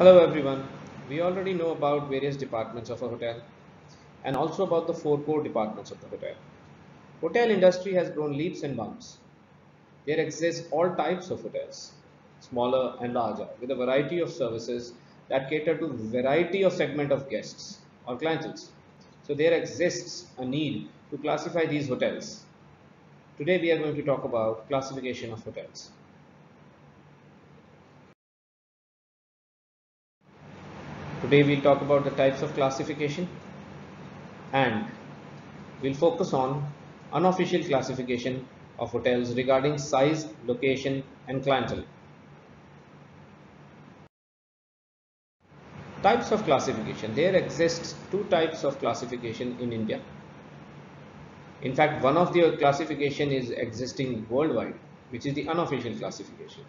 Hello everyone. We already know about various departments of a hotel and also about the four core departments of the hotel. Hotel industry has grown leaps and bounds. There exist all types of hotels, smaller and larger, with a variety of services that cater to variety of segment of guests or clienteles. So there exists a need to classify these hotels. Today we are going to talk about classification of hotels. Today we'll talk about the types of classification and we'll focus on unofficial classification of hotels regarding size, location, and clientele. Types of classification. There exists two types of classification in India. In fact, one of the classification is existing worldwide, which is the unofficial classification.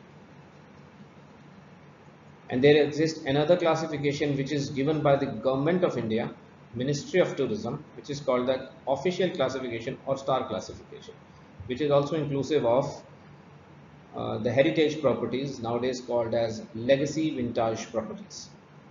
And there exists another classification which is given by the Government of India, Ministry of Tourism, which is called the official classification or star classification, which is also inclusive of the heritage properties, nowadays called as legacy vintage properties.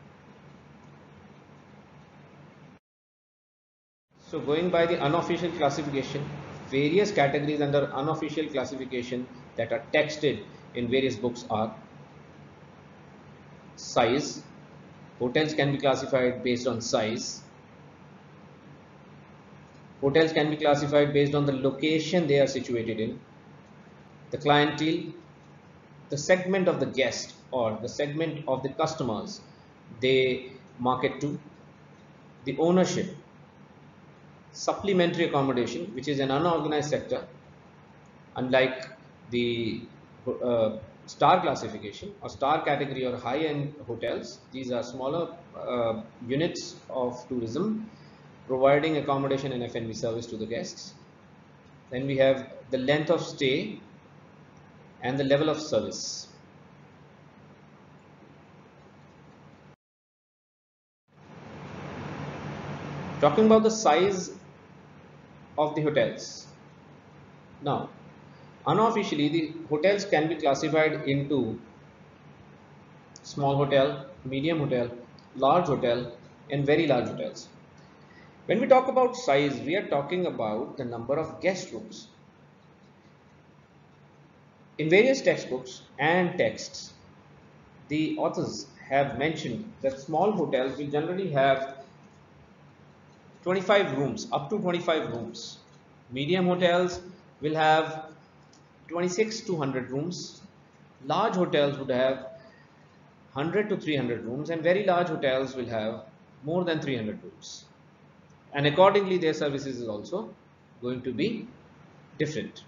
So going by the unofficial classification, various categories under unofficial classification that are texted in various books are size. Hotels can be classified based on size. Hotels can be classified based on the location they are situated in, the clientele, the segment of the guest or the segment of the customers they market to, the ownership, supplementary accommodation, which is an unorganized sector, unlike the star classification or star category or high-end hotels. These are smaller units of tourism providing accommodation and F&B service to the guests. Then we have the length of stay and the level of service. Talking about the size of the hotels. Now, unofficially, the hotels can be classified into small hotel, medium hotel, large hotel, and very large hotels. When we talk about size, we are talking about the number of guest rooms. In various textbooks and texts, the authors have mentioned that small hotels will generally have 25 rooms, up to 25 rooms. Medium hotels will have 26 to 100 rooms. Large hotels would have 100 to 300 rooms, and very large hotels will have more than 300 rooms. And accordingly, their services is also going to be different.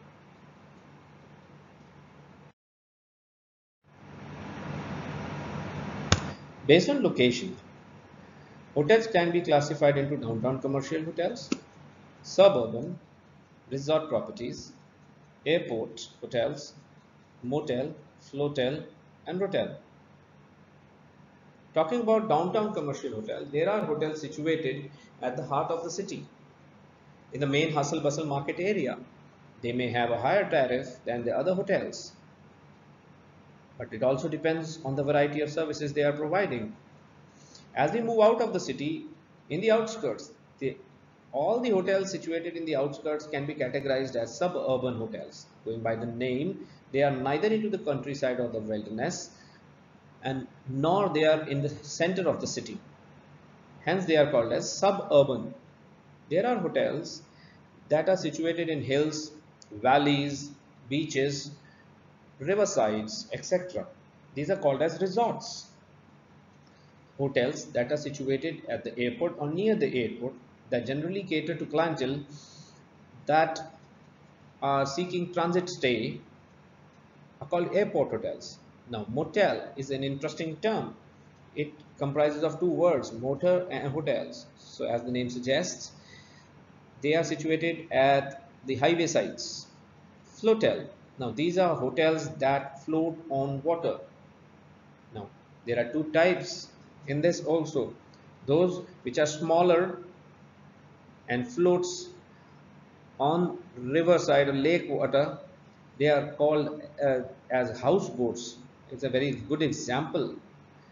Based on location, hotels can be classified into downtown commercial hotels, suburban, resort properties, airport hotels, motel, flotel, and rotel. Talking about downtown commercial hotel, there are hotels situated at the heart of the city, in the main hustle bustle market area. They may have a higher tariff than the other hotels, but it also depends on the variety of services they are providing. As we move out of the city, in the outskirts, all the hotels situated in the outskirts can be categorized as suburban hotels. Going by the name, they are neither into the countryside or the wilderness, and nor they are in the center of the city. Hence, they are called as suburban. There are hotels that are situated in hills, valleys, beaches, riversides, etc. These are called as resorts. Hotels that are situated at the airport or near the airport that generally cater to clientele that are seeking transit stay are called airport hotels. Now, motel is an interesting term. It comprises of two words, motor and hotels. So, as the name suggests, they are situated at the highway sites. Flotel. Now, these are hotels that float on water. Now, there are two types in this also. Those which are smaller and floats on riverside or lake water, they are called as houseboats. It's a very good example.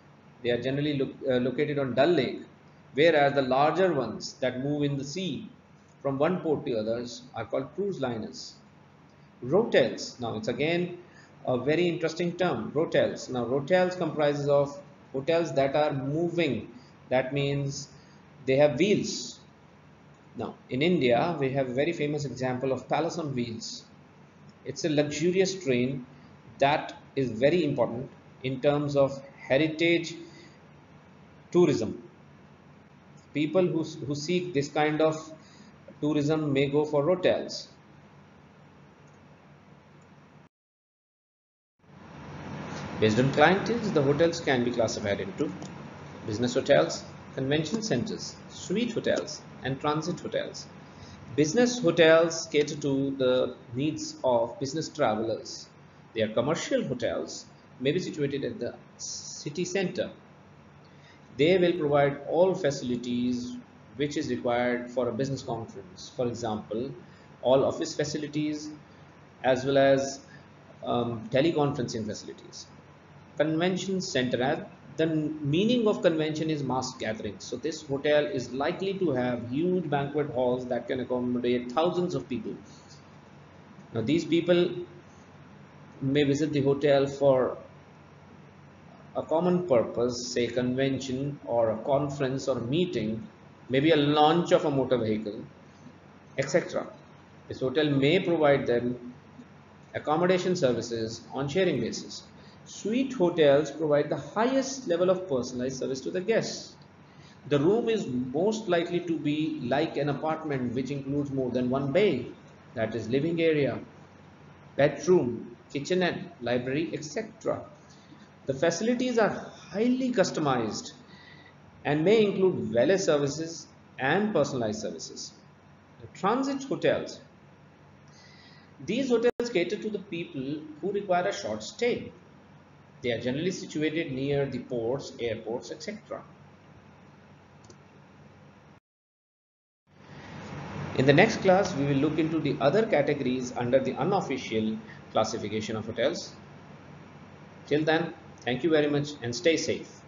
They are generally located on Dal Lake, whereas the larger ones that move in the sea from one port to others are called cruise liners. Rotels. Now it's again a very interesting term. Rotels. Now rotels comprises of hotels that are moving. That means they have wheels. Now in India we have a very famous example of Palace on Wheels. It's a luxurious train that is very important in terms of heritage tourism. People who seek this kind of tourism may go for hotels. Based on clientage, the hotels can be classified into business hotels, convention centers, suite hotels, and transit hotels. Business hotels cater to the needs of business travelers. They are commercial hotels, may be situated at the city center. They will provide all facilities which is required for a business conference. For example, all office facilities as well as teleconferencing facilities. Convention center. The meaning of convention is mass gathering. So this hotel is likely to have huge banquet halls that can accommodate thousands of people. Now these people may visit the hotel for a common purpose, say convention or a conference or a meeting, maybe a launch of a motor vehicle, etc. This hotel may provide them accommodation services on sharing basis. Suite hotels provide the highest level of personalized service to the guests. The room is most likely to be like an apartment which includes more than one bay, that is living area, bedroom, kitchenette, library, etc. The facilities are highly customized and may include valet services and personalized services. The transit hotels. These hotels cater to the people who require a short stay. They are generally situated near the ports, airports, etc. In the next class, we will look into the other categories under the unofficial classification of hotels. Till then, thank you very much and stay safe.